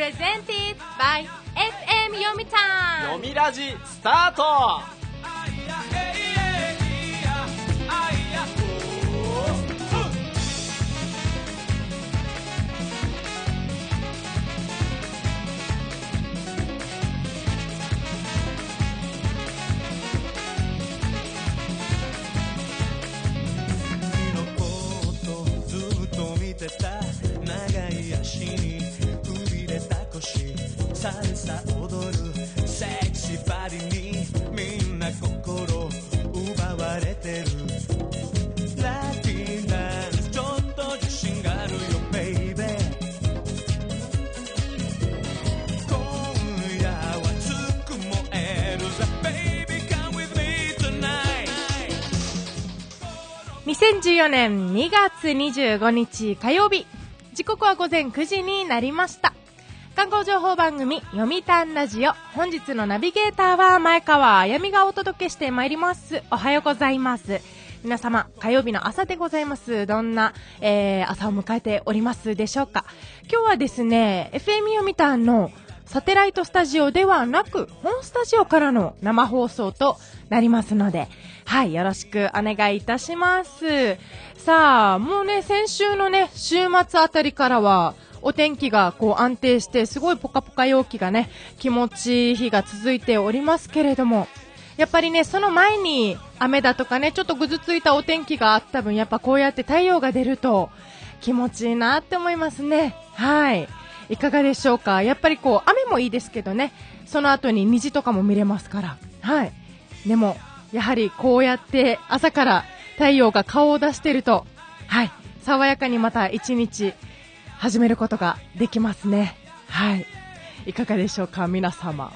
Presented by FM 読みたん読みラジスタート。 長い足にくびれた腰サルサ踊るセクシーバディにみんな心奪われてるラティーダンスちょっと自信があるよベイベー今夜はつく燃えるぜベイビー come with me tonight 2014年2月25日火曜日、時刻は午前9時になりました。観光情報番組読みたんラジオ、本日のナビゲーターは前川あやみがお届けしてまいります。おはようございます。皆様火曜日の朝でございます。どんな、朝を迎えておりますでしょうか。今日はですね FM 読みたんのサテライトスタジオではなく本スタジオからの生放送となりますので、はい、よろしくお願いいたします。さあ、もうね、先週のね、週末あたりからは、お天気がこう安定して、すごいポカポカ陽気がね、気持ちいい日が続いておりますけれども、やっぱりね、その前に雨だとかね、ちょっとぐずついたお天気があった分、やっぱこうやって太陽が出ると気持ちいいなって思いますね。はい。いかがでしょうか。やっぱりこう、雨もいいですけどね、その後に虹とかも見れますから。はい。でも、やはりこうやって朝から太陽が顔を出していると、はい、爽やかにまた一日始めることができますね。はい。いかがでしょうか、皆様。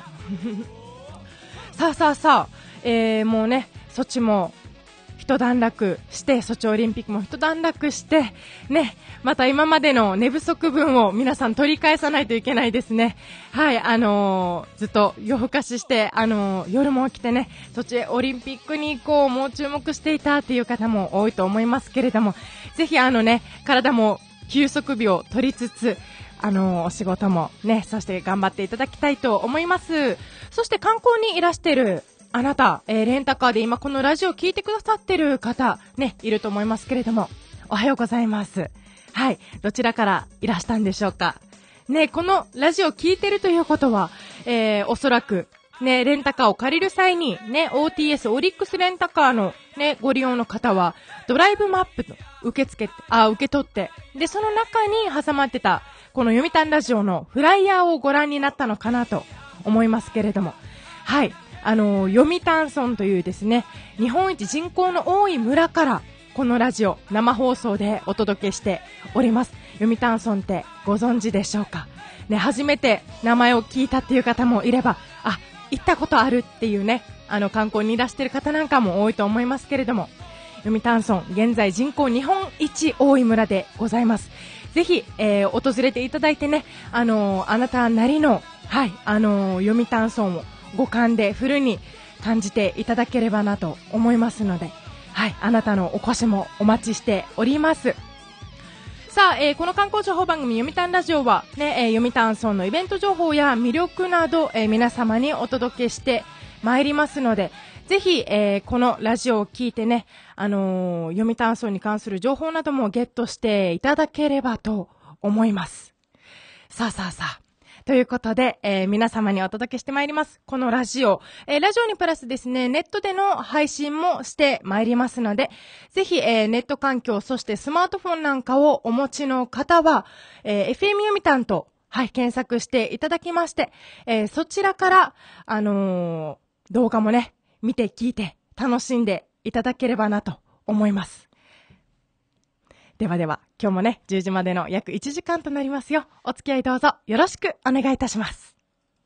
さあ、もうね、ソチも一段落して、ソチオリンピックも一段落して、ね、また今までの寝不足分を皆さん取り返さないといけないですね。はい、ずっと夜更かしして、夜も起きてね、ソチオリンピックに行こう、もう注目していたっていう方も多いと思いますけれども、ぜひ体も休息日を取りつつ、お仕事もね、そして頑張っていただきたいと思います。そして観光にいらしているあなた、レンタカーで今このラジオを聞いてくださってる方、ね、いると思いますけれども、おはようございます。はい、どちらからいらしたんでしょうか。ね、このラジオを聞いてるということは、おそらく、ね、レンタカーを借りる際に、ね、OTS、オリックスレンタカーのね、ご利用の方は、ドライブマップと受け取って、で、その中に挟まってた、この読谷ラジオのフライヤーをご覧になったのかなと思いますけれども、はい。読谷村というですね、日本一人口の多い村からこのラジオ生放送でお届けしております。読谷村ってご存知でしょうかね。初めて名前を聞いたっていう方もいれば、行ったことあるっていうね、観光にいらしている方なんかも多いと思いますけれども、読谷村現在人口日本一多い村でございます。ぜひ、訪れていただいてね、あなたなりの、はい、読谷村を五感でフルに感じていただければなと思いますので、はい、あなたのお越しもお待ちしております。さあ、この観光情報番組読谷ラジオは、ね、読谷村のイベント情報や魅力など、皆様にお届けしてまいりますので、ぜひ、このラジオを聞いてね、読谷村に関する情報などもゲットしていただければと思います。さあ。ということで、皆様にお届けしてまいります。このラジオ。ラジオにプラスですね、ネットでの配信もしてまいりますので、ぜひ、ネット環境、そしてスマートフォンなんかをお持ちの方は、FM 読谷と、はい、検索していただきまして、そちらから、動画もね、見て聞いて楽しんでいただければなと思います。では、今日もね、10時までの約1時間となりますよ。お付き合いどうぞよろしくお願いいたします。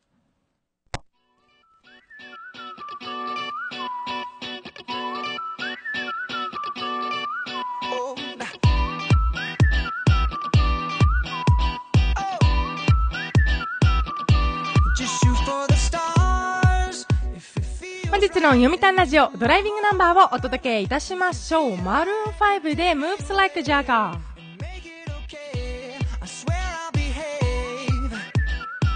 本日の読谷ラジオドライビングナンバーをお届けいたしましょう。マルーン5で Moves Like a Jagger。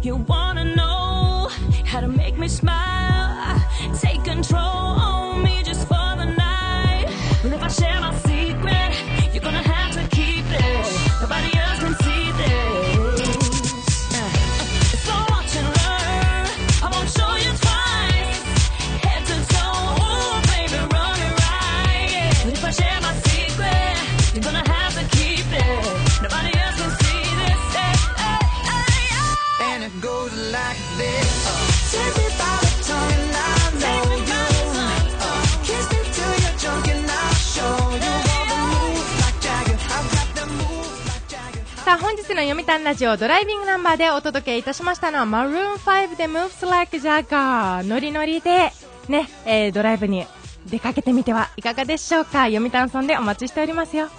You wanna know how to make me smile, take control on me just for the night. But if I share my secret, you're gonna have to keep it. Nobody else can see this. So watch and learn, I won't show you twice. Head to toe, ooh, baby, run it right. Yeah. But if I share my secret, you're gonna have to keep it. Nobody else can see this. And it goes like this. Take me by the tongue and I know you. Kiss me till you're drunk and I'll show you all the moves like Jagger. I've got the moves like Jagger. さあ本日の読谷ラジオドライビングナンバーでお届けいたしましたのは Maroon 5で Moves Like Jagger。 ノリノリでね、ドライブに出かけてみてはいかがでしょうか。読谷村でお待ちしておりますよ。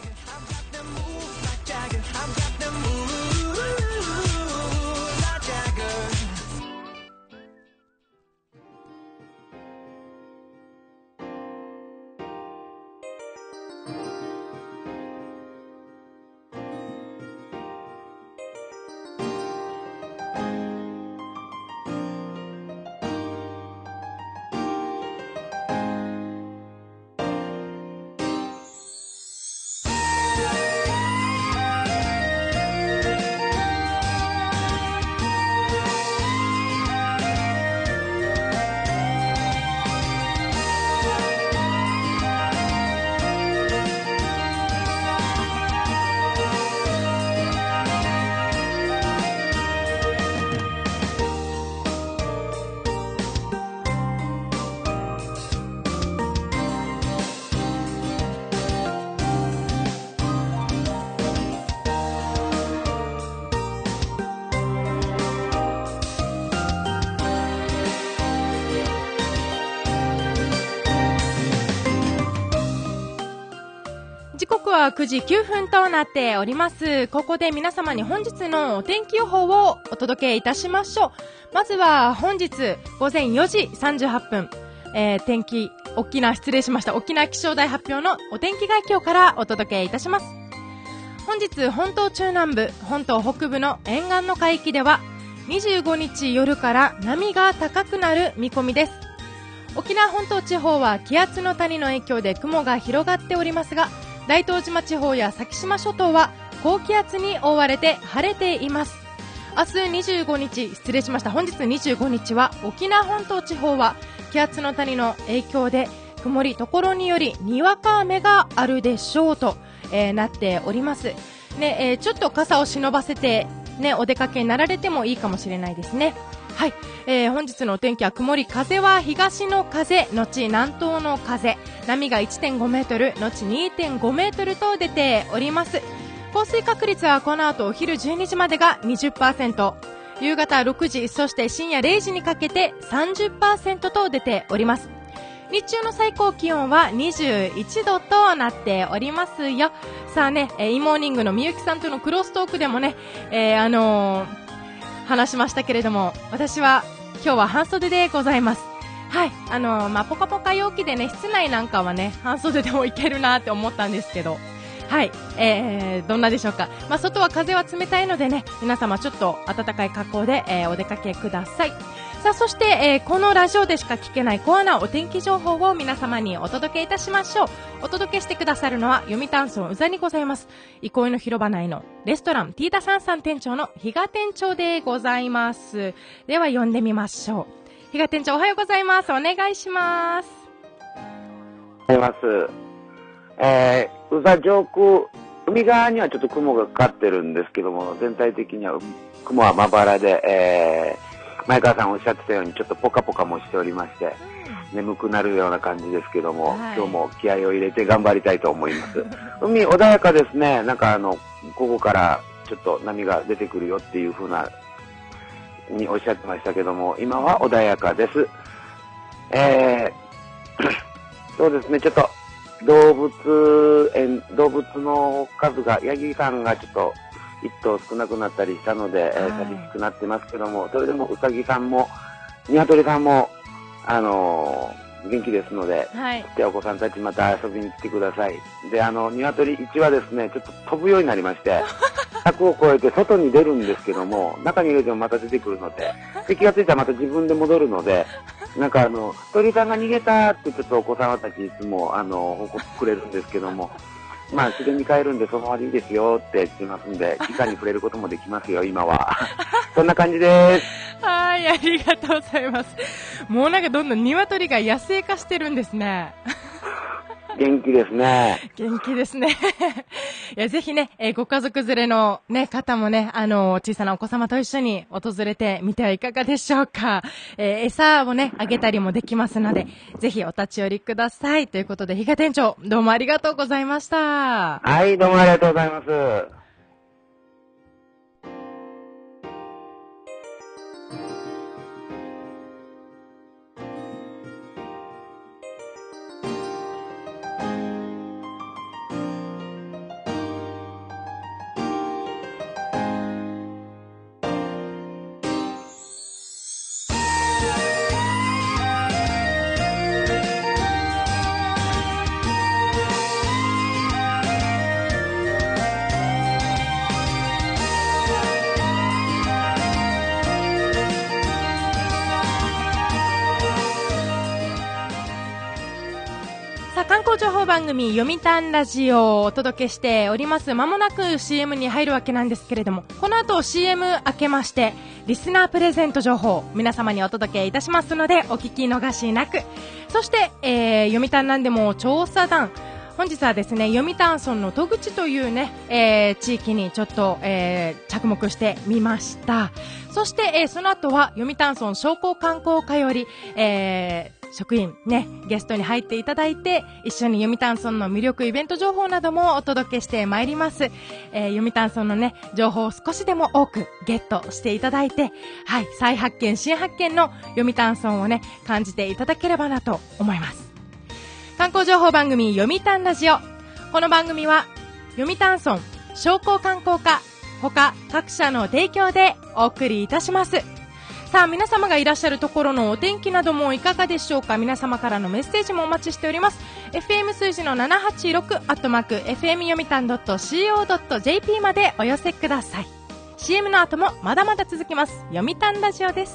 時刻は9時9分となっております。ここで皆様に本日のお天気予報をお届けいたしましょう。まずは本日午前4時38分、天気、沖縄気象台発表のお天気概況からお届けいたします。本日本島中南部、本島北部の沿岸の海域では25日夜から波が高くなる見込みです。沖縄本島地方は気圧の谷の影響で雲が広がっておりますが、大東島地方や先島諸島は高気圧に覆われて晴れています。本日25日は沖縄本島地方は気圧の谷の影響で曇り、ところによりにわか雨があるでしょうと、なっております、ね。ちょっと傘を忍ばせて、ね、お出かけになられてもいいかもしれないですね。はい、本日のお天気は曇り、風は東の風のち南東の風、波が 1.5 メートルのち 2.5 メートルと出ております。降水確率はこの後お昼12時までが 20%、 夕方6時、そして深夜0時にかけて 30% と出ております。日中の最高気温は21度となっておりますよ。さあね、イモーニングのみゆきさんとのクロストークでもね、話しましたけれども、私は今日は半袖でございます。はい、ポカポカ陽気でね、室内なんかはね、半袖でもいけるなって思ったんですけど、はい、どんなでしょうか。外は風は冷たいのでね、皆様ちょっと暖かい格好で、お出かけください。さあ、そして、このラジオでしか聞けないコアなお天気情報を皆様にお届けいたしましょう。お届けしてくださるのは読谷村宇座にございます憩いの広場内のレストランティーダサンさん店長の比嘉店長でございます。では呼んでみましょう。比嘉店長、おはようございます。お願いします。 おはようございます。宇座上空、海側にはちょっと雲がかかってるんですけども、全体的には雲はまばらで、前川さんおっしゃってたようにちょっとポカポカもしておりまして、眠くなるような感じですけども、はい、今日も気合を入れて頑張りたいと思います。海穏やかですね。なんか午後からちょっと波が出てくるよっていう風なにおっしゃってましたけども、今は穏やかです。そうですね、ちょっと動物の数が、ヤギさんがちょっと一頭少なくなったりしたので、寂しくなってますけども、それでもウサギさんもニワトリさんも元気ですので、 はい。 でお子さんたちまた遊びに来てください。で、鶏1羽ですね、ちょっと飛ぶようになりまして、柵を越えて外に出るんですけども、中に入れてもまた出てくるので、で気がついたらまた自分で戻るので、なんか鳥さんが逃げたってちょっとお子さんたちいつも報告くれるんですけども、まあ自然に帰るんでそのままでいいですよって言ってますんで、直に触れることもできますよ、今は。そんな感じです。 はい、ありがとうございます。もうなんかどんどん鶏が野生化してるんですね。 元気ですね。 元気ですね。いや、ぜひね、ご家族連れのね、方もね、小さなお子様と一緒に訪れてみてはいかがでしょうか。餌をね、あげたりもできますので、ぜひお立ち寄りください。ということで、比嘉店長、どうもありがとうございました。 はい、どうもありがとうございます。 観光情報番組読谷ラジオをお届けしております。まもなく CM に入るわけなんですけれども、この後 CM 明けましてリスナープレゼント情報皆様にお届けいたしますのでお聞き逃しなく。そして、読谷なんでも調査団、本日はですね、読谷村の戸口というね、地域にちょっと、着目してみました。そして、その後は読谷村商工観光課より、職員ね、ゲストに入っていただいて、一緒に読谷村の魅力イベント情報などもお届けしてまいります。読谷村のね、情報を少しでも多くゲットしていただいて、はい、再発見、新発見の読谷村をね、感じていただければなと思います。観光情報番組読谷ラジオ。この番組は読谷村商工観光課他各社の提供でお送りいたします。さあ、皆様がいらっしゃるところのお天気などもいかがでしょうか。皆様からのメッセージもお待ちしております。 FM 数字の786@fm 読谷 .co.jp までお寄せください。 CM の後もまだまだ続きます。読谷ラジオです。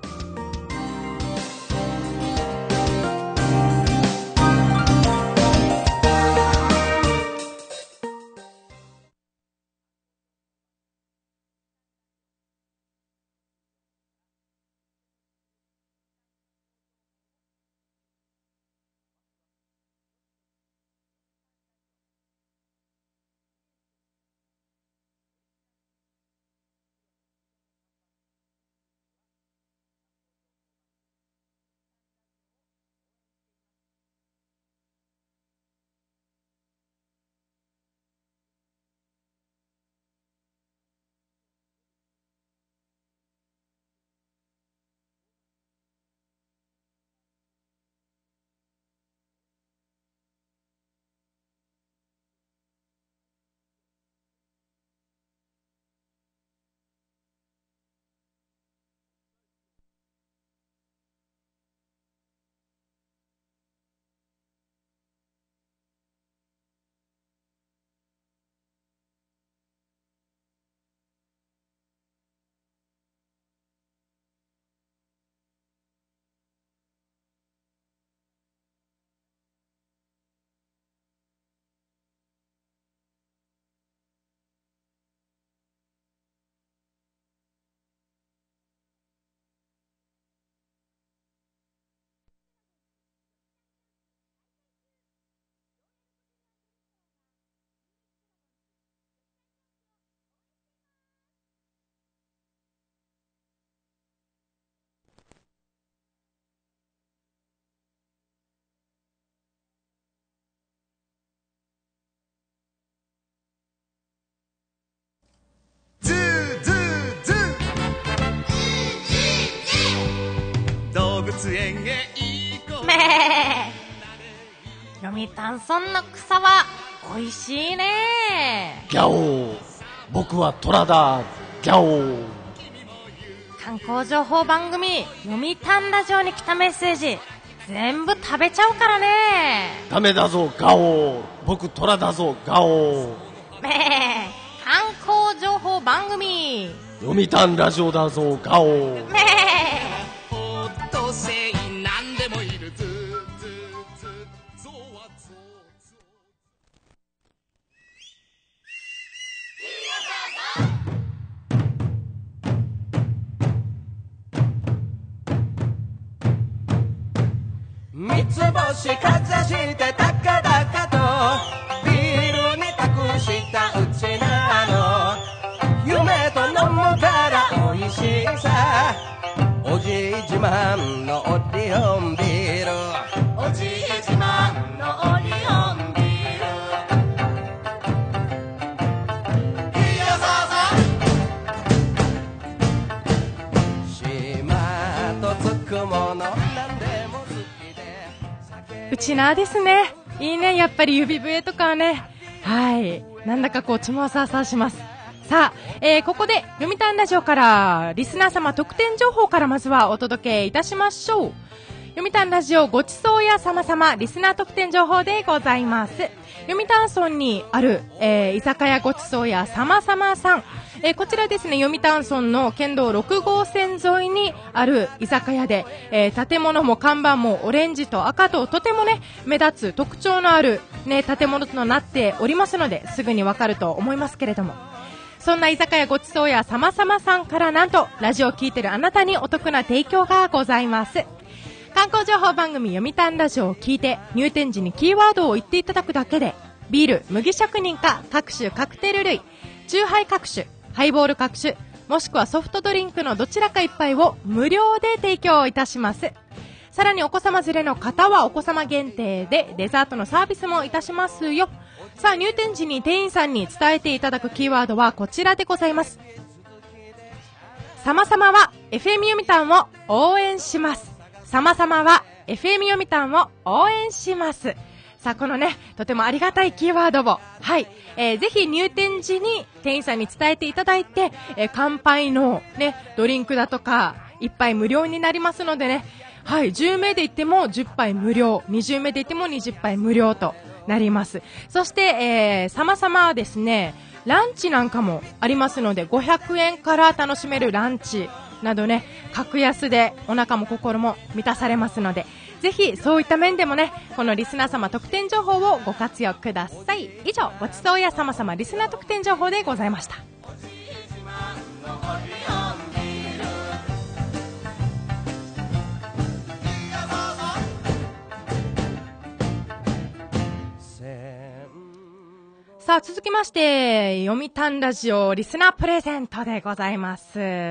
ズーズーズー動物園へ行こう。 めー、読谷村の草は美味しいね。 ギャオー、僕はトラだ。ギャオー。 観光情報番組読谷ラジオに来たメッセージ、 全部食べちゃうからね。 ダメだぞガオー、僕トラだぞガオー。 観光情報番組読谷ラジオだぞガオー。 オットセイなんでもいるズズズゾワゾゾ。三つ星かざして高々とビールに託したうちなの夢と飲むから美味しさおじい自慢のオリオンビールおじい自慢のオリオンビールいいよそうそう島とつくものなんでも好きでうちなですね。いいね、やっぱり指笛とかはね。はい。なんだかこう、ちもさわさわします。さあ、ここで、読谷ラジオから、リスナー様特典情報からまずはお届けいたしましょう。読谷ラジオごちそうやさまさま、リスナー特典情報でございます。読谷村にある、居酒屋ごちそうやさまさまさん。こちらですね、読谷村の県道6号線沿いにある居酒屋で、建物も看板もオレンジと赤ととてもね、目立つ特徴のあるね、建物となっておりますので、すぐにわかると思いますけれども。そんな居酒屋ごちそうやさまさまさんからなんと、ラジオを聞いてるあなたにお得な提供がございます。観光情報番組読谷ラジオを聞いて、入店時にキーワードを言っていただくだけで、ビール、麦職人か各種カクテル類、チューハイ各種、ハイボール各種、もしくはソフトドリンクのどちらか一杯を無料で提供いたします。さらにお子様連れの方はお子様限定でデザートのサービスもいたしますよ。さあ、入店時に店員さんに伝えていただくキーワードはこちらでございます。さまさまは FM 読谷を応援します。さまさまは FM 読谷を応援します。さあ、このね、とてもありがたいキーワードを、はい、ぜひ入店時に店員さんに伝えていただいて、乾杯のね、ドリンクだとか、一杯無料になりますのでね、はい、10名で行っても10杯無料、20名で行っても20杯無料となります。そして、さまさまはですね、ランチなんかもありますので、500円から楽しめるランチなどね、格安でお腹も心も満たされますので、ぜひそういった面でもね、このリスナー様特典情報をご活用ください。以上、ごちそうやさまさまリスナー特典情報でございました。さあ、続きまして、読谷ラジオリスナープレゼントでございます。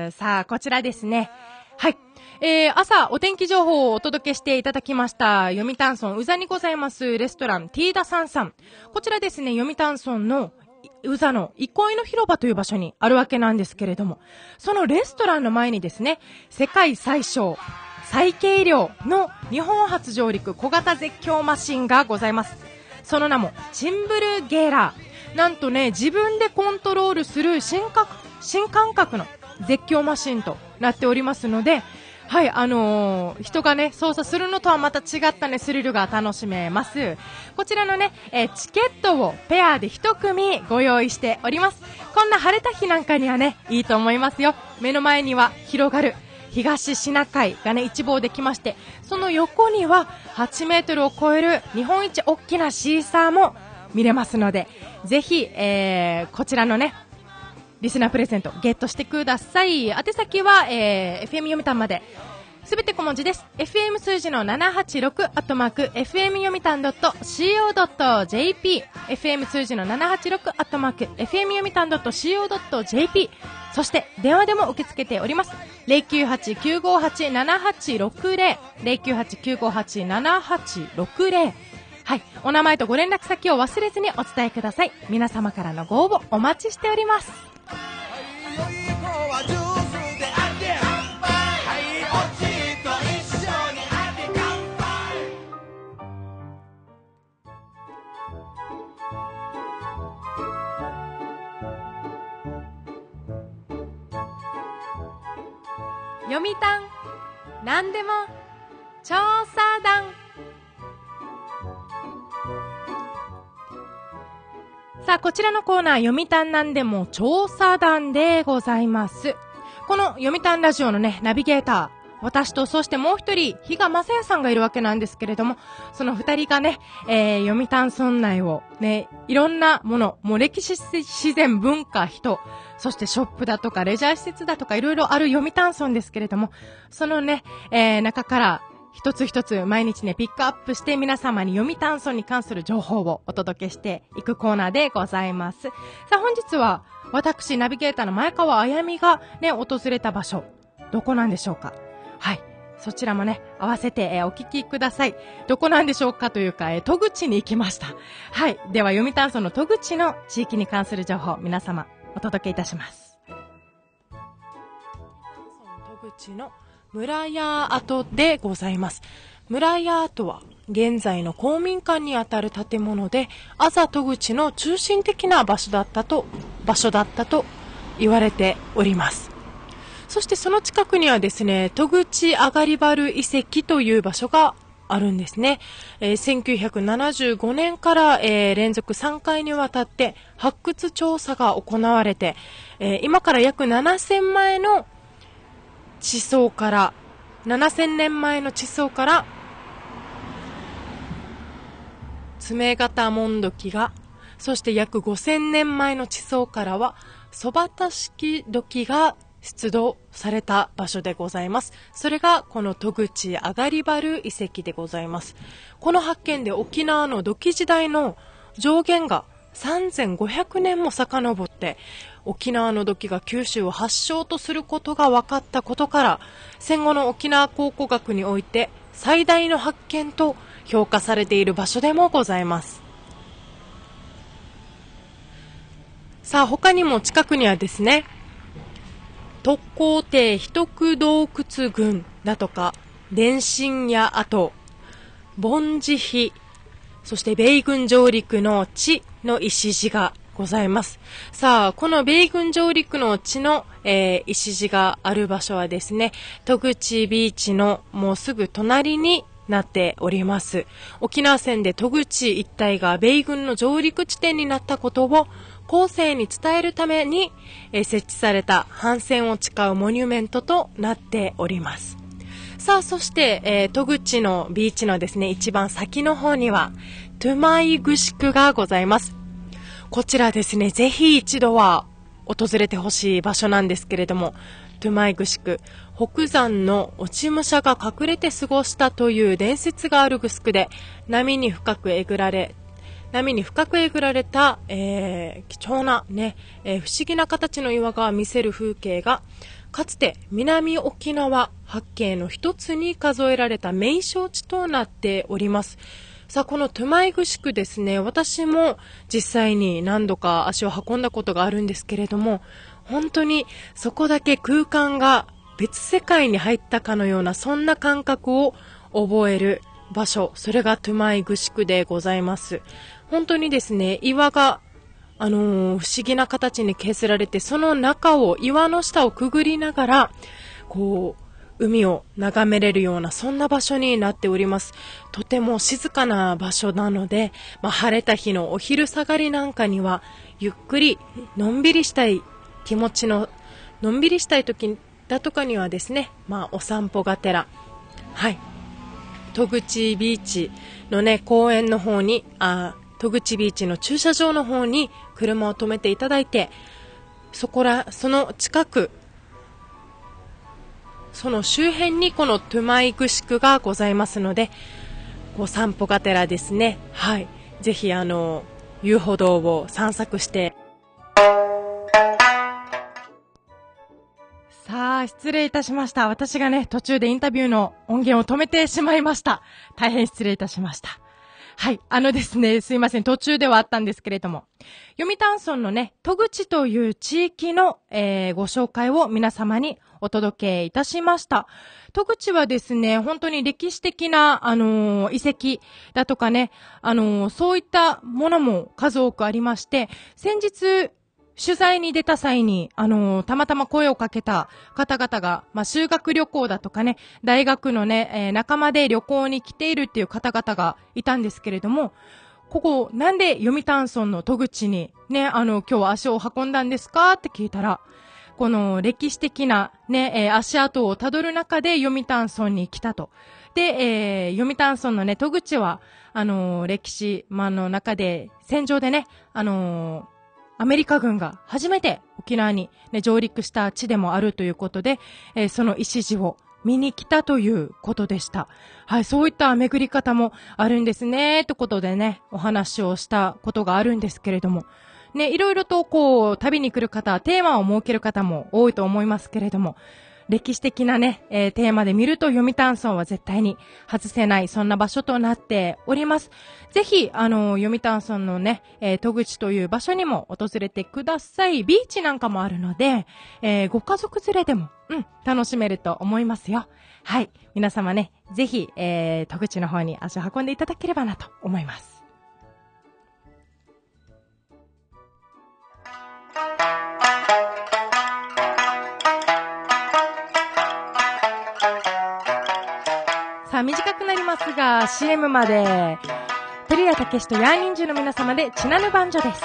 さあ、こちらですね。はい。朝お天気情報をお届けしていただきました読谷村宇座にございますレストランティーダサンさん。こちらですね、読谷村の宇座の憩いの広場という場所にあるわけなんですけれども、そのレストランの前にですね、世界最小最軽量の日本初上陸小型絶叫マシンがございます。その名もチンブルゲーラー。なんとね、自分でコントロールする新感覚の絶叫マシンとなっておりますので、はい、人がね、操作するのとはまた違ったね、スリルが楽しめます。こちらのね、チケットをペアで一組ご用意しております。こんな晴れた日なんかにはね、いいと思いますよ。目の前には広がる東シナ海がね、一望できまして、その横には8メートルを超える日本一大きなシーサーも見れますので、ぜひ、こちらのね、リスナープレゼントゲットしてください。宛先は、FM 読谷まで。すべて小文字です。FM 数字の786FM 読谷.co.jp FM 数字の786FM 読谷.co.jp そして電話でも受け付けております。098-958-7860 098-958-7860。はい、お名前とご連絡先を忘れずにお伝えください。皆様からのご応募お待ちしております。読谷なんでも調査団。さあ、こちらのコーナー、読谷なんでも調査団でございます。この読谷ラジオのね、ナビゲーター、私とそしてもう一人、比嘉正也さんがいるわけなんですけれども、その二人がね、読谷村内をね、いろんなもの、もう歴史、自然、文化、人、そしてショップだとかレジャー施設だとかいろいろある読谷村ですけれども、そのね、中から一つ一つ毎日ね、ピックアップして皆様に読谷村に関する情報をお届けしていくコーナーでございます。さあ、本日は私、ナビゲーターの前川あやみがね、訪れた場所、どこなんでしょうか。はい。そちらもね、合わせて、お聞きください。どこなんでしょうかというか、戸口に行きました。はい。では、読谷村の戸口の地域に関する情報、皆様、お届けいたします。戸口の村屋跡でございます。村屋跡は、現在の公民館にあたる建物で、あざ戸口の中心的な場所だったと言われております。そしてその近くにはですね、戸口あがりばる遺跡という場所があるんですね。1975年から、連続3回にわたって発掘調査が行われて、今から約7000年前の地層から、爪型もんどきが、そして約5000年前の地層からは、そばた式土器が出土された場所でございます。それがこの戸口あがりばる遺跡でございます。この発見で沖縄の土器時代の上限が3500年も遡って沖縄の土器が九州を発祥とすることが分かったことから、戦後の沖縄考古学において最大の発見と評価されている場所でもございます。さあ、他にも近くにはですね、特攻艇秘徳洞窟群だとか、電信屋跡、盆地碑、そして米軍上陸の地の石地がございます。さあ、この米軍上陸の地の、石地がある場所はですね、戸口ビーチのもうすぐ隣になっております。沖縄戦で戸口一帯が米軍の上陸地点になったことを後世に伝えるために、設置された反戦を誓うモニュメントとなっております。さあ、そして、戸口のビーチのですね、一番先の方にはトゥマイグシクがございます。こちらですね、ぜひ一度は訪れてほしい場所なんですけれども、トゥマイグシク、北山の落ち武者が隠れて過ごしたという伝説があるグスクで、波に深くえぐられた、貴重なね、不思議な形の岩が見せる風景が、かつて南沖縄八景の一つに数えられた名勝地となっております。さあ、このトゥマイグシクですね、私も実際に何度か足を運んだことがあるんですけれども、本当にそこだけ空間が別世界に入ったかのような、そんな感覚を覚える場所、それがトゥマイグシクでございます。本当にですね、岩が、不思議な形に削られて、その中を、岩の下をくぐりながら、こう、海を眺めれるような、そんな場所になっております。とても静かな場所なので、晴れた日のお昼下がりなんかには、ゆっくり、のんびりしたい気持ちの、のんびりしたい時だとかにはですね、お散歩がてら、はい、戸口ビーチのね、公園の方に、戸口ビーチの駐車場の方に車を止めていただいて、その近く、その周辺にこのトゥマイグシクがございますので、ご散歩がてらですね、はい、ぜひ遊歩道を散策して。さあ、失礼いたしました。私がね、途中でインタビューの音源を止めてしまいました。大変失礼いたしました。はい。ですね、すいません。途中ではあったんですけれども。読谷村のね、戸口という地域の、ご紹介を皆様にお届けいたしました。戸口はですね、本当に歴史的な、遺跡だとかね、そういったものも数多くありまして、先日、 取材に出た際に、たまたま声をかけた方々が、修学旅行だとかね、大学のね、仲間で旅行に来ているっていう方々がいたんですけれども、ここ、なんで読谷村の戸口にね、今日は足を運んだんですかって聞いたら、この歴史的なね、足跡をたどる中で読谷村に来たと。で、読谷村のね、戸口は、歴史、の中で、戦場でね、アメリカ軍が初めて沖縄に、ね、上陸した地でもあるということで、その礎を見に来たということでした。はい、そういった巡り方もあるんですね、ということでね、お話をしたことがあるんですけれども、ね、いろいろとこう、旅に来る方、テーマを設ける方も多いと思いますけれども、歴史的なね、テーマで見ると読谷村は絶対に外せない、そんな場所となっております。ぜひ、読谷村のね、戸口という場所にも訪れてください。ビーチなんかもあるので、ご家族連れでも、楽しめると思いますよ。はい。皆様ね、ぜひ、戸口の方に足を運んでいただければなと思います。さあ、短くなりますが CM まで照屋武史とヤーニンジュの皆様でチナヌバンジョです。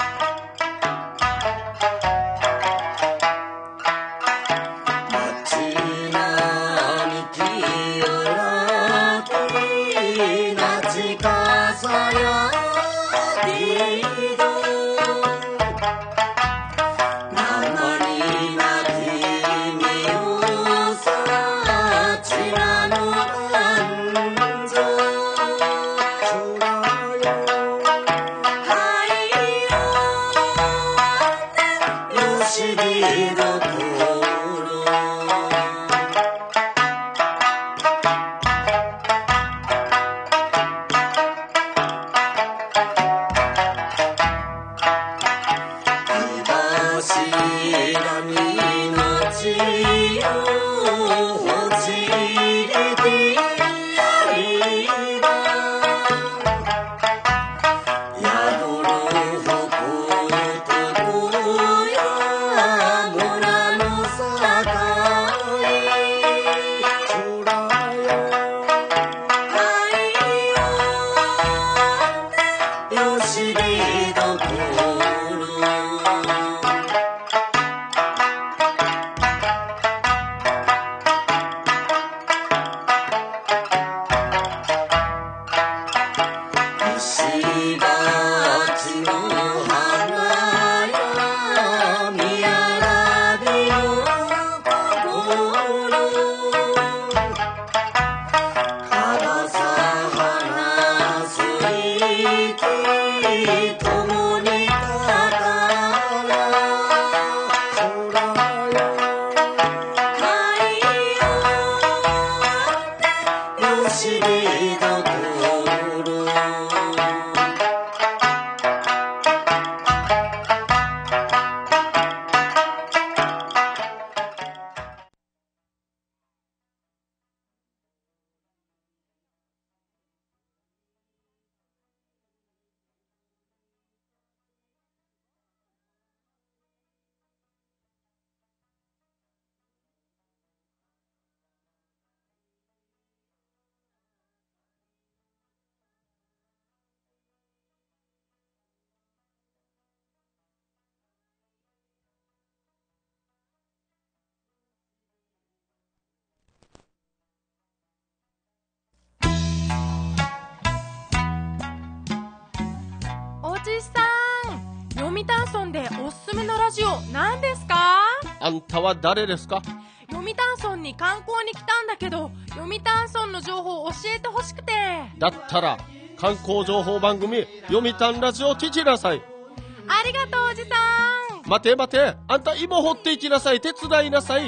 読谷村でおすすめのラジオ何ですか？ あんたは誰ですか？ 読谷村に観光に来たんだけど、読谷村の情報を教えてほしくて。 だったら観光情報番組読谷ラジオ聞きなさい。 ありがとうおじさん。 待て待て、あんた芋掘っていきなさい。手伝いなさい。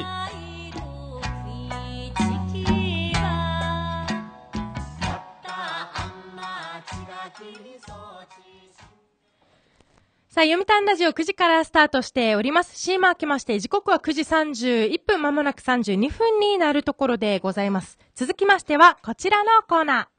さあ、読谷ラジオ9時からスタートしております。CM明けまして、時刻は9時31分、まもなく32分になるところでございます。続きましては、こちらのコーナー。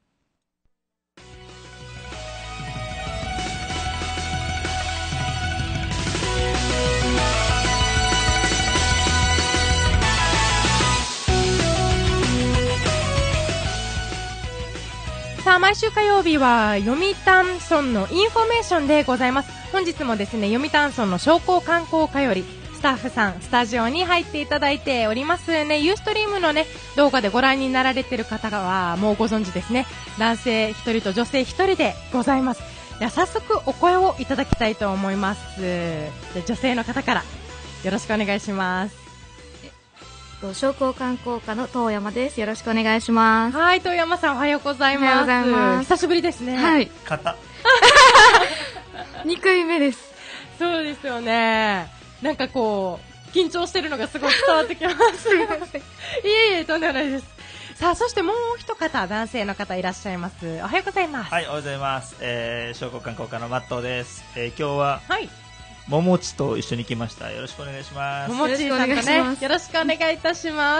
あ、毎週火曜日は読谷村のインフォメーションでございます。本日もですね、読谷村の商工観光課よりスタッフさんスタジオに入っていただいておりますね。ユーストリームのね動画でご覧になられている方はもうご存知ですね。男性1人と女性1人でございます。では早速お声をいただきたいと思います。で女性の方からよろしくお願いします。 商工観光課の遠山です。よろしくお願いします。 はい、遠山さんおはようございます。 おはようございます。 久しぶりですね。 はい。 肩。 2回目です。 そうですよね。なんかこう緊張してるのがすごく伝わってきます。いえいえ、とんでもないです。さあ、そしてもう一方男性の方いらっしゃいます。おはようございます。 はい、おはようございます。商工観光課のマットです。今日ははいももちと一緒に来ました。よろしくお願いします。 ももちさんとね、よろしくお願いいたします。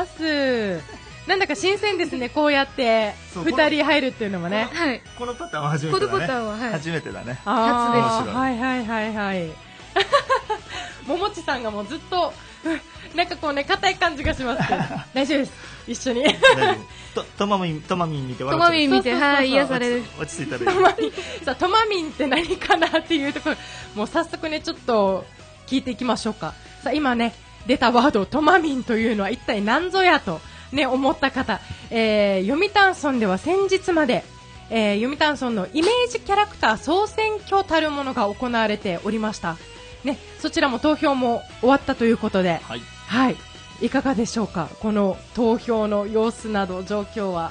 なんだか新鮮ですね、こうやって2人入るっていうのもね。 はい。 このパターンは初めてだね。 このパターンは、はい、 初めてだね。 あ初です。 はいはいはいはい。ももちさんがもうずっとなんかこうね硬い感じがしますけど大丈夫です。一緒に。 トマミン見て笑ってる。 トマミン見て、はい、癒される。 落ち着いたらいい。 さあ、トマミンって何かなっていうところ、もう早速ねちょっと聞いていきましょうか。さあ、今ね出たワードトマミンというのは一体何ぞやとね思った方、読谷村では先日まで、読谷村のイメージキャラクター総選挙たるものが行われておりました。ね、そちらも投票も終わったということで、 はい、 はい、いかがでしょうか、この投票の様子など状況は。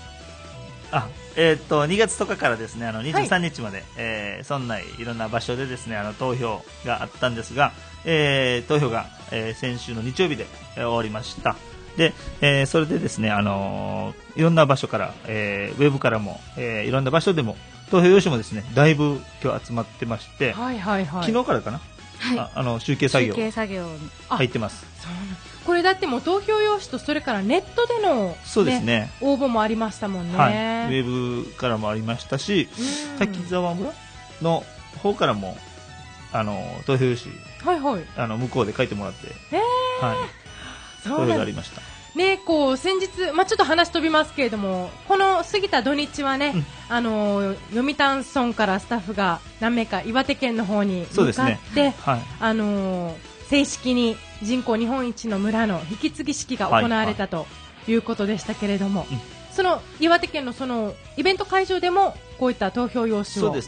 2月10日からですね、23日まで、村内いろんな場所でですね、投票があったんですが、投票が、先週の日曜日で、終わりました。で、それでですね、いろんな場所から、ウェブからも、いろんな場所でも投票用紙もですね、だいぶ今日集まってまして、 はいはいはい、 昨日からかな、 はい、 集計作業に入ってます。 そうなんこれだってもう投票用紙とそれからネットでの、ね、 そうですね、 応募もありましたもんね、 はい、ウェブからもありましたし、滝沢村の方からも投票用紙、 はいはい、 向こうで書いてもらって、はい、投票がありました。 ね、こう先日、ちょっと話飛びますけれども、この過ぎた土日はね、読谷村からスタッフが何名か岩手県の方に向かって、はい、正式に人口日本一の村の引き継ぎ式が行われたということでしたけれども、その岩手県のそのイベント会場でもこういった投票用紙を配って、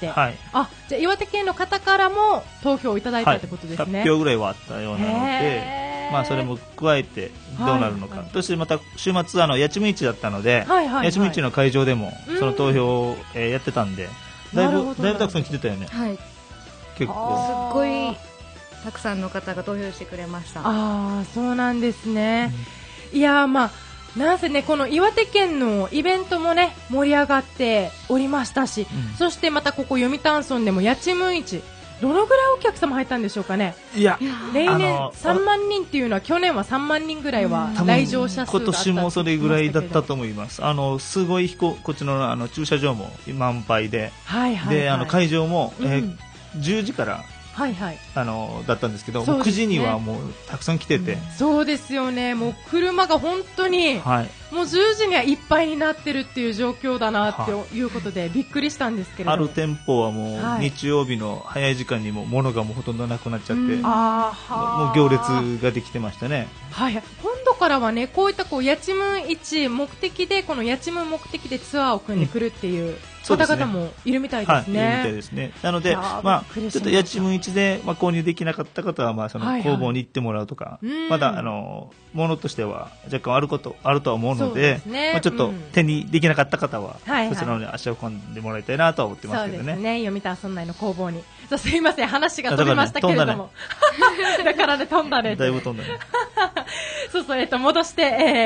はい、じゃあ岩手県の方からも投票をいただいたということですね。 100票ぐらいはあったようなので、それも加えてどうなるのか、そしてまた週末八千市だったので、八千市の会場でもその投票をやってたんで、だいぶたくさん来てたよね。 はい、 結構すっごいたくさんの方が投票してくれました。 そうなんですね。いやなんせね、この岩手県のイベントもね盛り上がっておりましたし、そしてまたここ読谷村でも八千市、どのぐらいお客様入ったんでしょうかね。 いや、 例年3万人っていうのは去年は3万人ぐらいは来場者数があった。 今年もそれぐらいだったと思います。すごいこっちの駐車場も満杯で、で会場も、10時からはいはい、 だったんですけど、もう9時にはもうたくさん来てて、 そうですよね、もう車が本当に、もう10時にはいっぱいになってるっていう状況だなっていうことで、びっくりしたんですけれども、 ある店舗はもう日曜日の早い時間にも物がもうほとんどなくなっちゃって、もう行列ができてましたね。 はい、今度からはね、こういった八千市目的で、この八千目的でツアーを組んでくるっていう方々もいるみたいですね。 いるみたいですね。なので、ちょっと八千市で購入できなかった方は、その工房に行ってもらうとか、まだものとしては若干あるとは思うので、ちょっと手にできなかった方は、そちらの方に足を運んでもらいたいなとは思ってますけどね。 そうですね、読谷村内の工房に。すいません、話が飛びましたけれども、だからね、飛んだね。 だいぶ飛んだね。 そう、戻して、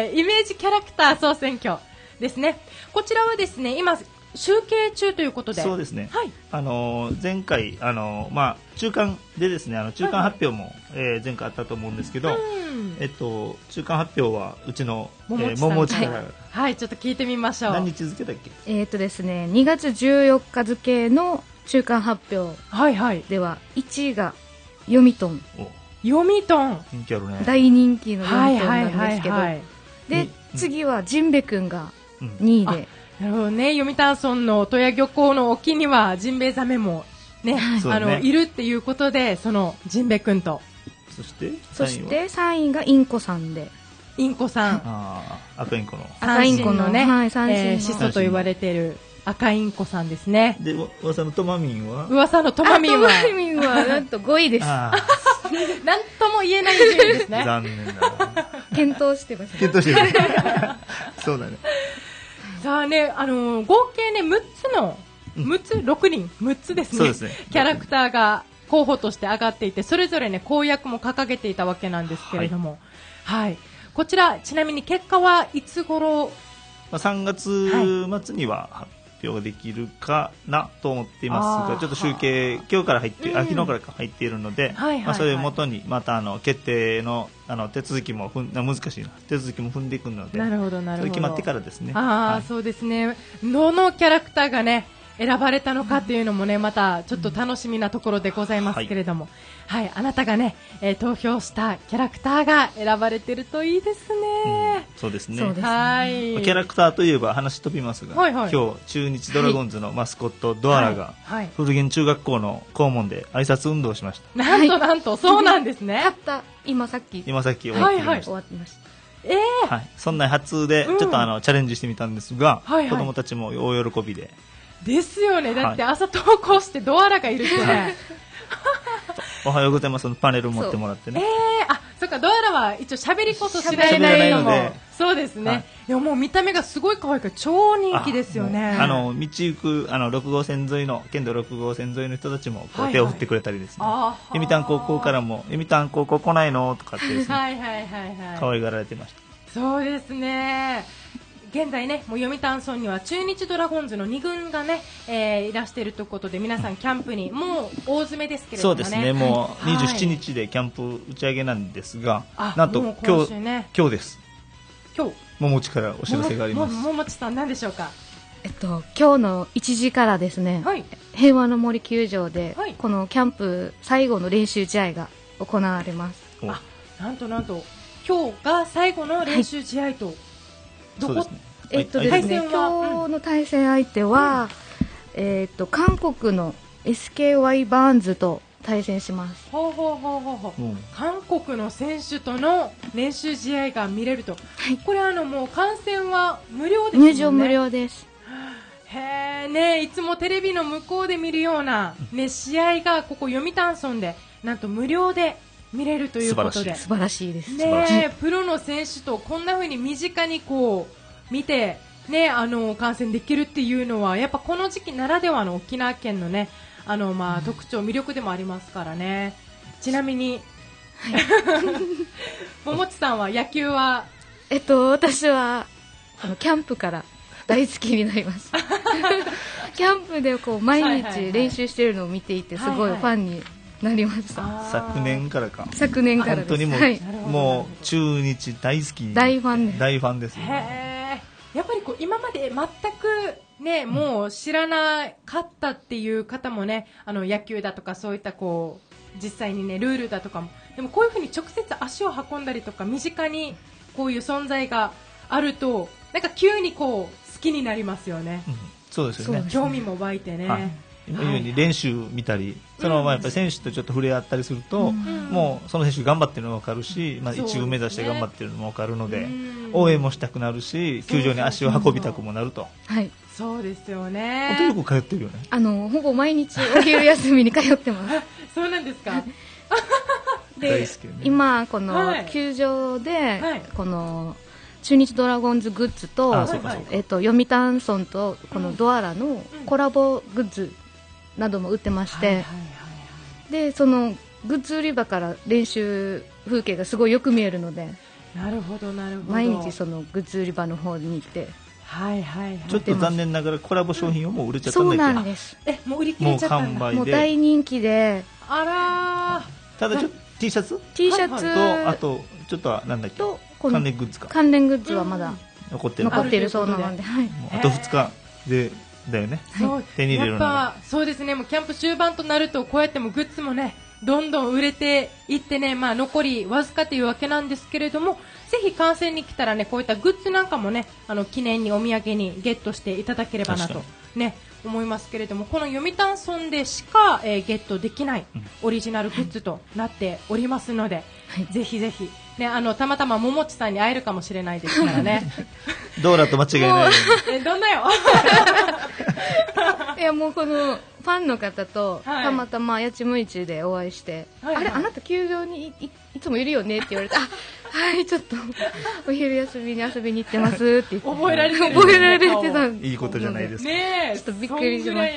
イメージキャラクター総選挙ですね。こちらはですね、今集計中ということで。 そうですね。 はい。 前回中間でですね、中間発表も、前回あったと思うんですけど、中間発表はうちの桃内から、 はい、ちょっと聞いてみましょう。 何日付だっけ？ ですね、2月14日付の中間発表では1位が読谷。 読谷。 人気あるね。 大人気の読谷なんですけど、で次はジンベ君が2位で。 なるほどね。読谷村の戸谷漁港の沖にはジンベエザメもね、いるっていうことで、そのジンベエ君と。 そして 3位がインコさんで。 インコさん。 赤インコの。 赤インコのね、始祖と言われている赤インコさんですね。 で、噂のトマミンは噂のトマミンはなんと5位です。 なんとも言えない順位ですね。 残念だな。 検討してます。 検討してる。そうだね。 さあね、合計ね、6つですね。 そうですね。 キャラクターが候補として上がっていて、それぞれね、公約も掲げていたわけなんですけれども。はい。こちら、ちなみに結果はいつ頃 ？3月末には発表できるかなと思っていますが、ちょっと集計、今日から昨日から入っているので、それをもとにまた決定の手続きも難しいな、手続きも踏んでいくので、 なるほどなるほど、 それ決まってからですね。 そうですね。どのキャラクターがね選ばれたのかっていうのもね、またちょっと楽しみなところでございますけれども、はい、あなたがね、投票したキャラクターが選ばれてるといいですね。 そうですね。 はい。 キャラクターといえば話飛びますが、今日中日ドラゴンズのマスコットドアラが古源中学校の校門で挨拶運動をしました。 なんとそうなんですね。 たった今さっき終わってました。 終わってました。 はい、そんな初でちょっとチャレンジしてみたんですが、子供たちも大喜びで。 ですよね。だって朝投稿してドアラがいるってね。 おはようございますのパネルを持ってもらってね。 そっか、ドアラは一応喋りこそしないのも、そうですね。いや、もう見た目がすごい可愛いから超人気ですよね。 道行く6号線沿いの県道6号線沿いの人たちも手を振ってくれたりですね。読谷高校からも読谷高校来ないのとかってですね、可愛がられてました。 そうですね。現在ね、もう読谷村には中日ドラゴンズの2軍がね、いらしているということで、皆さんキャンプにもう大詰めですけれどもね。 そうですね。もう27日でキャンプ打ち上げなんですが、なんと今日です。 今日。 桃地からお知らせがあります。 桃地さん何でしょうか。 今日の1時からですね、平和の森球場でこのキャンプ最後の練習試合が行われます。 なんと今日が最後の練習試合と。 そうですね。 今日の対戦相手は、韓国の SKY バーンズと対戦します。 韓国の選手との練習試合が見れると。これもう観戦は無料ですもんね。 入場無料です。 へーね、いつもテレビの向こうで見るような、ね、試合がここ読谷村でなんと無料で見れるということで、 素晴らしいです。 ね、プロの選手とこんな風に身近にこう見て、ね、観戦できるっていうのはやっぱこの時期ならではの沖縄県のね、特徴魅力でもありますからね。ちなみに、桃地さんは野球は私はキャンプから大好きになりましたキャンプでこう毎日練習しているのを見ていて、すごいファンになりました。 昨年からか。 昨年からです。 本当にもう中日大好き。 大ファンです。 大ファンですね。 やっぱりこう今まで全くね、もう知らなかったっていう方もね、野球だとかそういったこう実際にねルールだとかも、でもこういう風に直接足を運んだりとか身近にこういう存在があると、なんか急にこう好きになりますよね。 そうですよね。 興味も湧いてね。 今言うように練習見たり、そのままやっぱり選手とちょっと触れ合ったりすると、もうその選手頑張ってるのが分かるし、一軍目指して頑張ってるのも分かるので、応援もしたくなるし、球場に足を運びたくもなると。 はい。 そうですよね。 本当によく通ってるよね。 ほぼ毎日お昼休みに通ってます。 そうなんですか。 で、今この球場でこの中日ドラゴンズグッズと読谷村とこのドアラのコラボグッズなども売ってまして、でそのグッズ売り場から練習風景がすごいよく見えるので、 なるほどなるほど、 毎日そのグッズ売り場の方に行って、 ちょっと残念ながらコラボ商品をもう売れちゃったんだけど、 そうなんです。 もう売り切れちゃったんだ。 もう大人気で、 あらー、ただちょっと T シャツと、あとちょっとなんだっけ、関連グッズか、 関連グッズはまだ残ってるそうなので、 あと2日でだよね、手に入れるのが。 そうですね、もうキャンプ終盤となるとこうやってもグッズもねどんどん売れていってね、残りわずかというわけなんですけれども、 ぜひ観戦に来たらね、こういったグッズなんかもね、記念にお土産にゲットしていただければなとね、思いますけれども、この読谷村でしか、ゲットできないオリジナルグッズとなっておりますので、ぜひぜひ、ね、たまたまももちさんに会えるかもしれないですからね。 ドーラと間違いない。 どんなよ。 いや、もうこのファンの方とたまたまやちむいちでお会いして、あれ、あなた球場にいつもいるよねって言われて、はい、ちょっとお昼休みに遊びに行ってますって言って、 覚えられてた。 いいことじゃないですか。 ね、 ちょっとびっくりしました。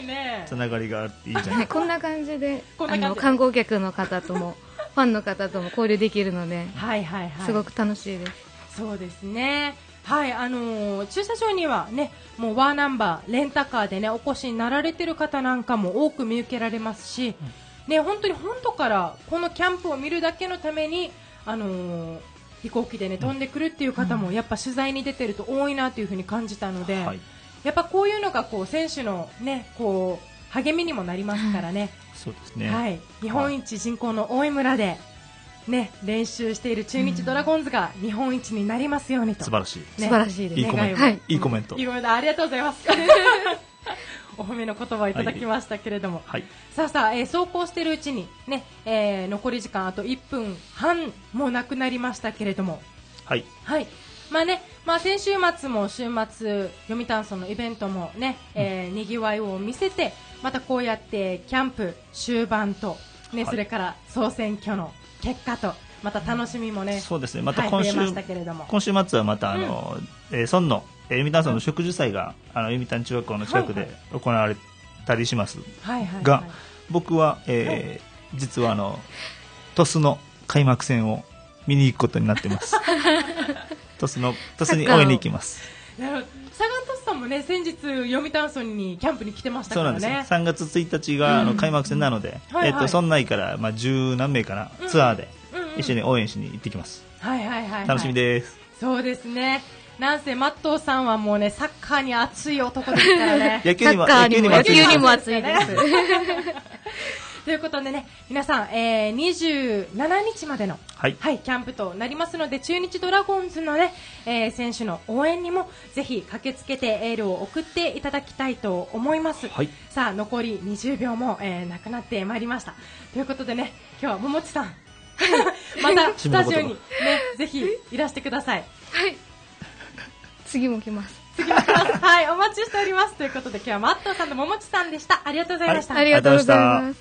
つながりがあっていいじゃない。 こんな感じで観光客の方ともファンの方とも交流できるので、すごく楽しいです。 そうですね。はい、駐車場にはね、もうワーナンバーレンタカーでね、お越しになられてる方なんかも多く見受けられますし、ね、本当に本土からこのキャンプを見るだけのために、飛行機でね飛んでくるっていう方もやっぱ取材に出てると多いなというふうに感じたので、やっぱこういうのがこう選手のね、こう励みにもなりますからね。 そうですね。 はい、日本一人口の大井村でね、練習している中日ドラゴンズが日本一になりますようにと。 素晴らしい、 ね、 素晴らしいです。 いいコメント、いいコメント、 いいコメント、ありがとうございます。お褒めの言葉をいただきましたけれども、さあ、走行しているうちにね、残り時間あと1分半もなくなりましたけれども、まあね、先週末も週末読谷村のイベントもね、にぎわいを見せて、またこうやってキャンプ終盤とね、それから総選挙の結果と、また楽しみもね、 そうですね。また今週、 増えましたけれども、 今週末はまた村の読谷村の植樹祭が読谷中学校の近くで行われたりしますが、僕は、実は鳥栖の開幕戦を見に行くことになってます。鳥栖に応援に行きます。 サガン鳥栖さんもね、先日読谷村にキャンプに来てましたからね。 そうなんですよ。3月1日が開幕戦なので、村内から十何名かな、ツアーで一緒に応援しに行ってきます。楽しみです。 そうですね。なんせマットーさんはもうね、サッカーに熱い男ですからね。 野球にも熱いです。 ということでね、皆さん、27日までの、キャンプとなりますので、中日ドラゴンズのね、選手の応援にもぜひ駆けつけてエールを送っていただきたいと思います。さあ、残り20秒も、なくなってまいりました。ということでね、今日はももちさん、またスタジオにね、ぜひいらしてください。 次も来ます。 はい、お待ちしております。ということで今日はマットーさんとももちさんでした。ありがとうございました。 ありがとうございます。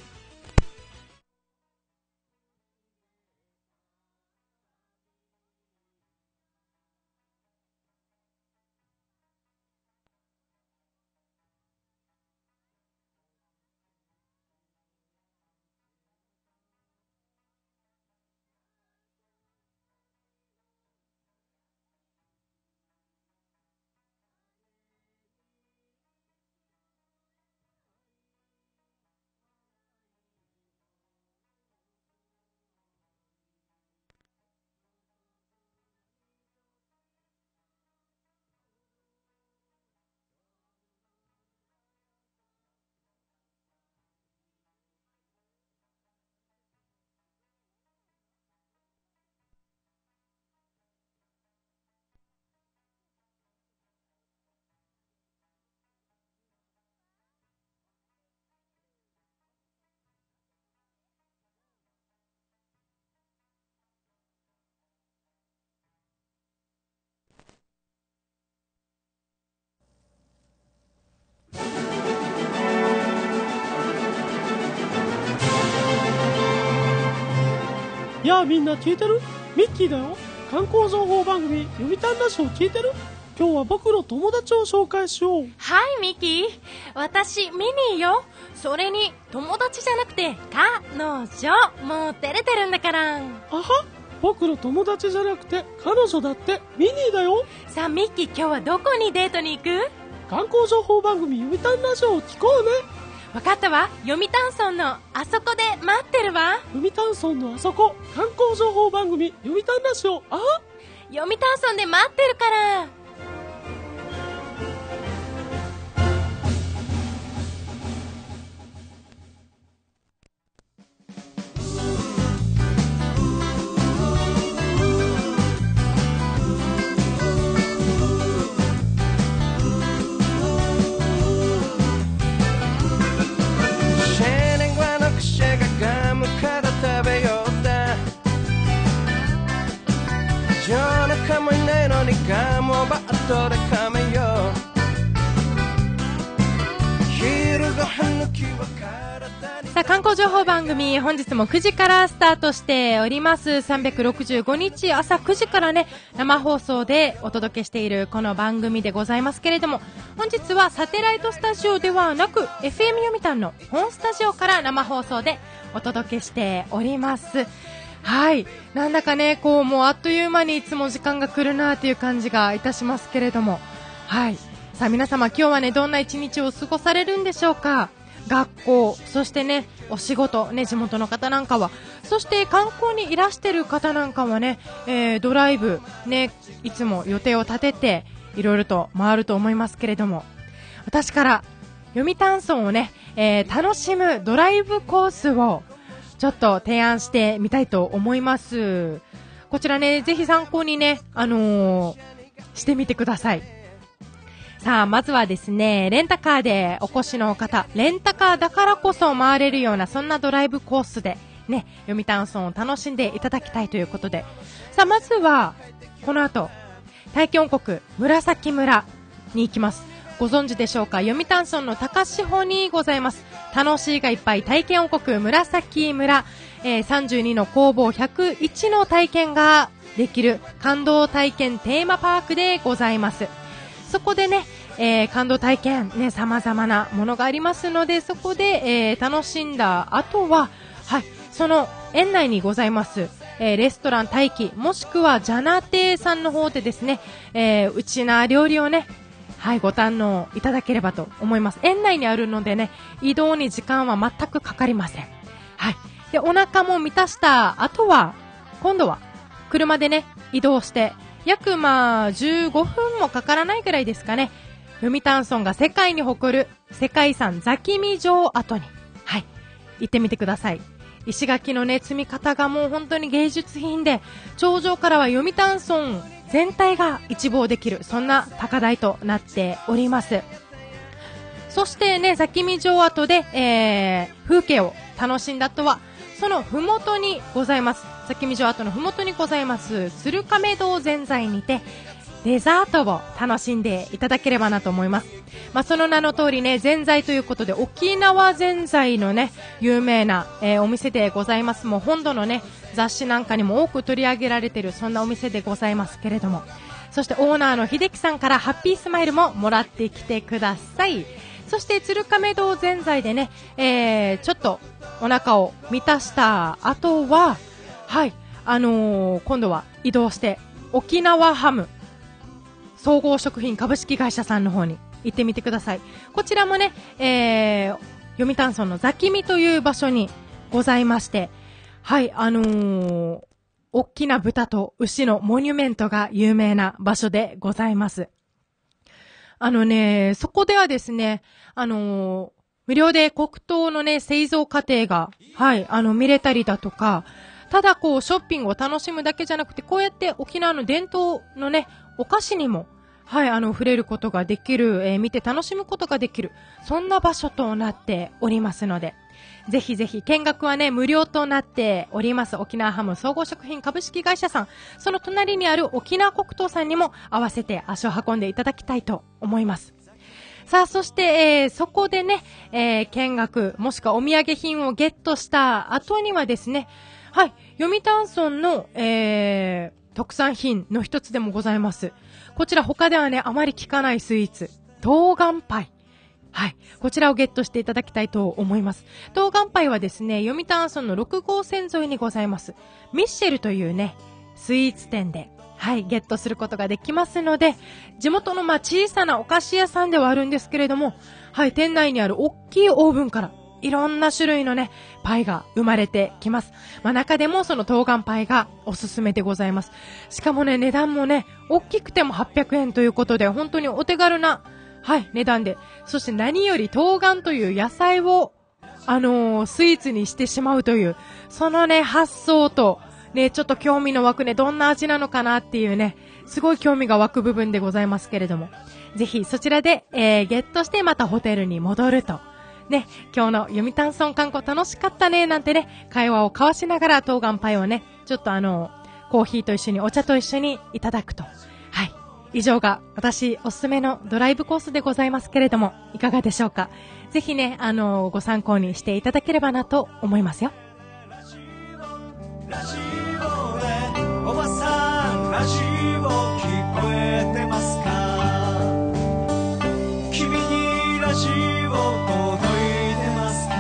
やあみんな聞いてる？ミッキーだよ。観光情報番組読谷ラジオ聞いてる？今日は僕の友達を紹介しよう。 はい、ミッキー。私、ミニーよ。それに、友達じゃなくて、彼女。もう照れてるんだから。 あは？僕の友達じゃなくて、彼女だってミニーだよ。 さあ、ミッキー、今日はどこにデートに行く？ 観光情報番組読谷ラジオを聞こうね。 わかったわ。読谷村のあそこで待ってるわ。 読谷村のあそこ、観光情報番組読谷ラジオ。あ？ 読谷村で待ってるから。 トで仮面よ昼ご飯抜きは体にさあ、観光情報番組、本日も9時からスタートしております。365日朝9時からね、生放送でお届けしているこの番組でございますけれども、本日はサテライトスタジオではなく FM 読谷の本スタジオから生放送でお届けしております。はい、なんだかね、こうもうあっという間にいつも時間が来るなという感じがいたしますけれども、はい、さあ皆様、今日はね、どんな一日を過ごされるんでしょうか。学校、そしてね、お仕事ね、地元の方なんかは、そして観光にいらしてる方なんかはね、ドライブね、いつも予定を立てていろいろと回ると思いますけれども、私から読谷村をね、楽しむドライブコースをちょっと提案してみたいと思います。こちらね、ぜひ参考にね、してみてください。さあ、まずはですね、レンタカーでお越しの方、レンタカーだからこそ回れるような、そんなドライブコースでね、読谷村を楽しんでいただきたいということで、さあ、まずはこの後、体験王国紫村に行きます。ご存知でしょうか。読谷村の高千穂にございます、楽しいがいっぱい体験王国紫村、32の工房101の体験ができる感動体験テーマパークでございます。そこでね、感動体験ね、様々なものがありますので、そこで、楽しんだ後は、はい、その園内にございます、レストラン大輝、もしくはジャナテさんの方でですね、うちな料理をね、はい、ご堪能いただければと思います。園内にあるのでね、移動に時間は全くかかりません。はい。で、お腹も満たした後は、今度は車でね、移動して、約15分もかからないぐらいですかね、読谷村が世界に誇る世界遺産座喜味城跡に、はい、行ってみてください。石垣のね、積み方がもう本当に芸術品で、頂上からは読谷村全体が一望できる、そんな高台となっております。そしてね、座喜味城跡で、風景を楽しんだ後は、そのふもとにございます、座喜味城跡のふもとにございます鶴亀堂ぜんざいにてデザートを楽しんでいただければなと思います。まあ、その名の通りね、ぜんざいということで沖縄ぜんざいのね、有名な、お店でございます。もう本土のね、雑誌なんかにも多く取り上げられている、そんなお店でございますけれども、そしてオーナーの秀樹さんからハッピースマイルももらってきてください。そして鶴亀堂ぜんざいでね、ちょっとお腹を満たした後は、はい、今度は移動して沖縄ハム総合食品株式会社さんの方に行ってみてください。こちらもね、読谷村の座喜味という場所にございまして、はい、大きな豚と牛のモニュメントが有名な場所でございます。そこではですね、無料で黒糖のね、製造過程が、はい、見れたりだとか、ただこう、ショッピングを楽しむだけじゃなくて、こうやって沖縄の伝統のね、お菓子にも、はい、触れることができる、見て楽しむことができる、そんな場所となっておりますので、ぜひぜひ、見学はね、無料となっております。沖縄ハム総合食品株式会社さん、その隣にある沖縄黒糖さんにも合わせて足を運んでいただきたいと思います。さあ、そして、そこでね、見学、もしくはお土産品をゲットした後にはですね、はい、読谷村の、特産品の一つでもございます。こちら他ではね、あまり聞かないスイーツ、冬瓜パイ。はい。こちらをゲットしていただきたいと思います。冬瓜パイはですね、読谷村の6号線沿いにございます、ミッシェルというね、スイーツ店で、はい、ゲットすることができますので、地元の小さなお菓子屋さんではあるんですけれども、はい、店内にある大きいオーブンから、いろんな種類のね、パイが生まれてきます。中でもその冬瓜パイがおすすめでございます。しかもね、値段もね、大きくても800円ということで、本当にお手軽な、はい、値段で。そして何より冬瓜という野菜を、スイーツにしてしまうという、そのね、発想と、ね、ちょっと興味の湧くね、どんな味なのかなっていうね、すごい興味が湧く部分でございますけれども、ぜひそちらで、ゲットしてまたホテルに戻ると。ね、今日の読谷村観光楽しかったね、なんてね、会話を交わしながら冬瓜パイをね、ちょっとコーヒーと一緒に、お茶と一緒にいただくと。はい。 以上が私おすすめのドライブコースでございますけれども、いかがでしょうか。ぜひね、ご参考にしていただければなと思いますよ。 ラジオでおばさんラジオ聞こえてますか？君にラジオ届いてますか？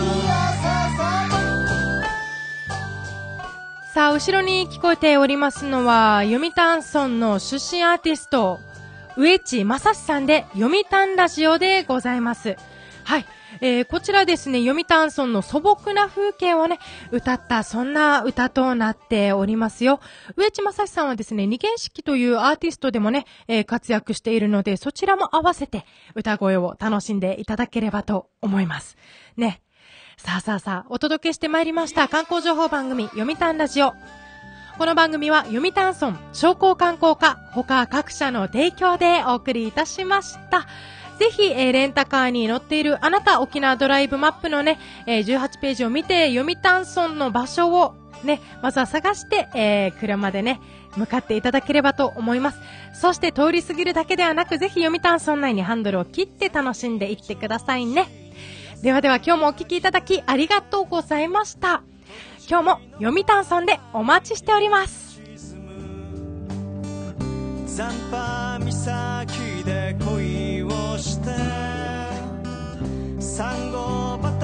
さあ、後ろに聞こえておりますのは、読谷村の出身アーティスト、植地正史さんで、読谷ラジオでございます。はい。こちらですね、読谷村の素朴な風景をね、歌った、そんな歌となっておりますよ。植地正史さんはですね、二元式というアーティストでもね、活躍しているので、そちらも合わせて歌声を楽しんでいただければと思います。ね。さあ、お届けしてまいりました、観光情報番組、読谷ラジオ。この番組は、読谷村商工観光課、他各社の提供でお送りいたしました。ぜひ、レンタカーに乗っているあなた、沖縄ドライブマップのね、18ページを見て、読谷村の場所をね、まずは探して、車でね、向かっていただければと思います。そして通り過ぎるだけではなく、ぜひ読谷村内にハンドルを切って楽しんでいってくださいね。では今日もお聞きいただきありがとうございました。今日も読谷村でお待ちしております。 残波岬で恋をして産後